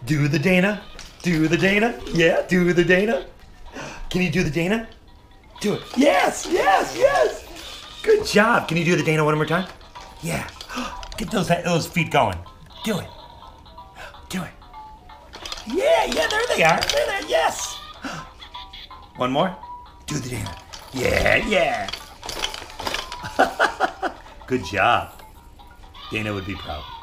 Do the Dana. Do the Dana. Yeah, do the Dana. Can you do the Dana? Do it. Yes, yes, yes. Good job. Can you do the Dana one more time? Yeah. Get those feet going. Do it. Do it. Yeah, yeah, there they are. There, yes. One more. Do the Dana. Yeah, yeah. Good job. Dana would be proud.